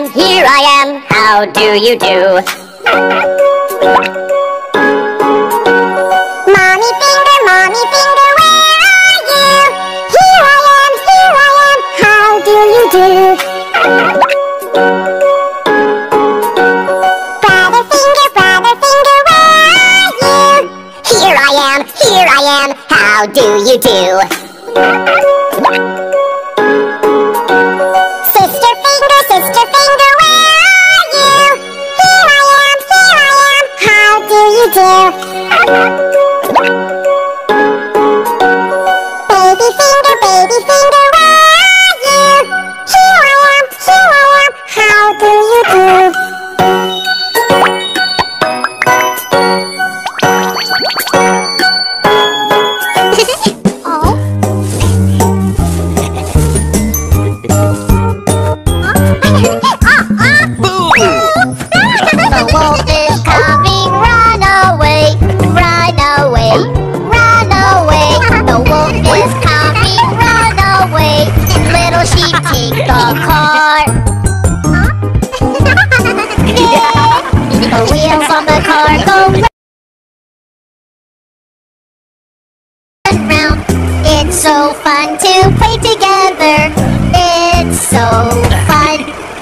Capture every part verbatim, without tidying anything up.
am, here I am, how do you do? Mommy finger, mommy finger, where are you? Here I am, here I am, how do you do? Brother finger, brother finger, where are you? Here I am, here I am, how do you do? Sister finger, sister finger, where are you? Here I am, here I am, how do you do? Baby finger, baby finger, where are you? Here I am, here I am, how do you do? The wolf is coming, run away, run away, run away. The wolf is coming, run away. Little sheep take the car. The wheels on the car go round, round. It's so fun to play together. It's so fun.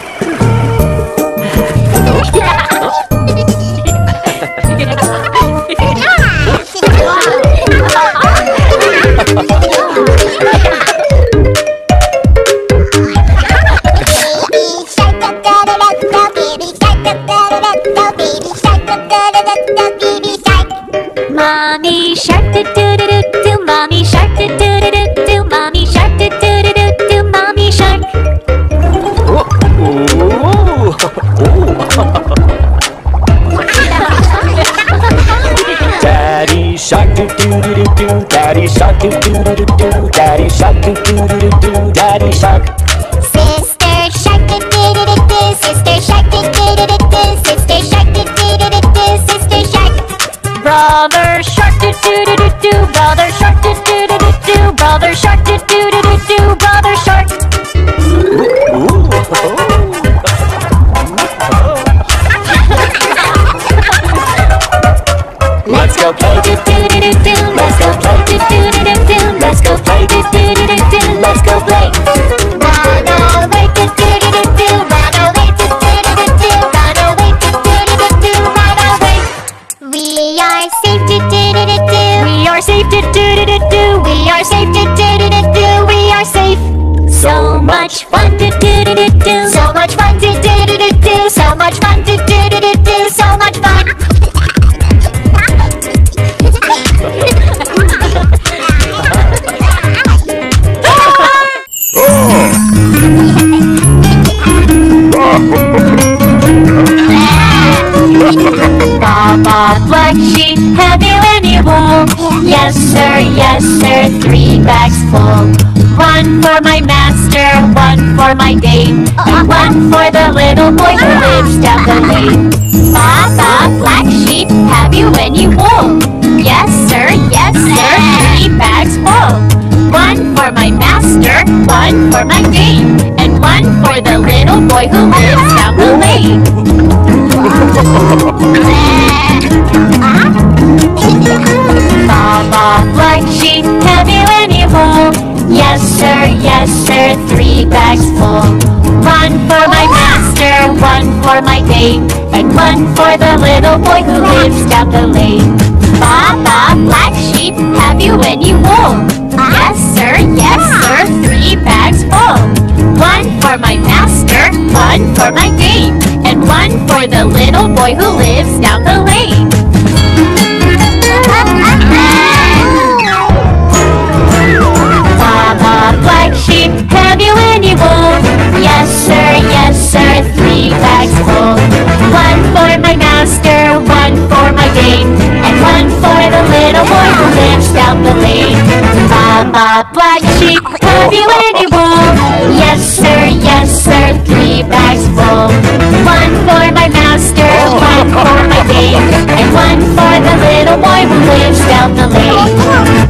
Mommy shark do do do do do, mommy shark do do do do do, mommy shark do do do do do, mommy shark. Daddy shark do do do do do, daddy shark do do do do do, daddy shark do do do do do, daddy shark. Sister shark do do do do do, sister shark do do do do do, sister shark do do do do do, sister shark. Brother shark do do do do do, brother shark do do do do do, brother shark do do do do do, brother shark. Let's go play do do do do do, let's go play do do do do do, let's go play do do do do do, let's go play. Run away do do do do do, run away do do do do do, run away do do do do do, run away. We are safe do do do do do, We are safe do do do do do, we are safe do do do do do, we are safe. so much fun do do do do do. So much fun do do do do do, so much fun do do do do do, so much fun. Baba black sheep, have you any wool? Yes sir, yes sir, three bags full. One for my master, one for my dame, and one for the little boy who lives down the lane. Baba black sheep, have you any wool? Yes sir, yes sir, three bags full. One for my master, one for my dame, and one for the little boy who lives down the lane. Baba black sheep, have you any wool? Yes sir, yes sir, three bags full. One for my master, one for my dame, and one for the little boy who lives down the lane. Baba black sheep, have you any wool? Yes sir, yes sir, three bags full. One for my master, one for my dame, and one for the little boy who lives down the lane. Baba black sheep, have you any wool? Yes sir, yes sir, three bags full. One for my master, one for my dame, and one for the little boy who lives down the lane. Baba black sheep, have you any wool? Yes sir, yes sir, three bags full. One for my master, one for my dame, and one for the little boy who lives down the lane.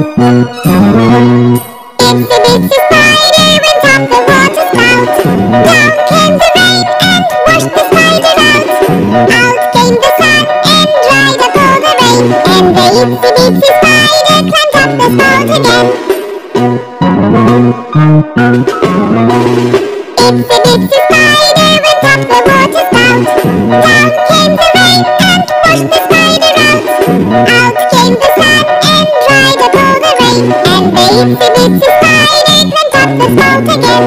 Itsy bitsy spider went up the water spout. Down came the rain and washed the spider out. Out came the sun and dried up all the rain. And the itsy bitsy spider climbed up the spout again. Itsy bitsy spider went up the water spout. Down came the rain and washed the spider out. Out came the sun and dried up all the rain. And the itsy bitsy spider climbed up the spout again.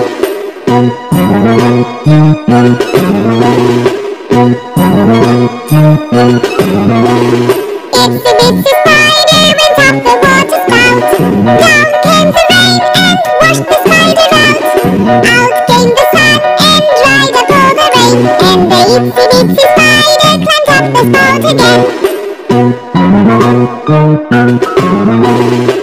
Itsy bitsy spider went up the water spout. Down came the rain and washed the spider out. Out came the sun and dried up all the rain. And the itsy bitsy spider climbed up the spout again.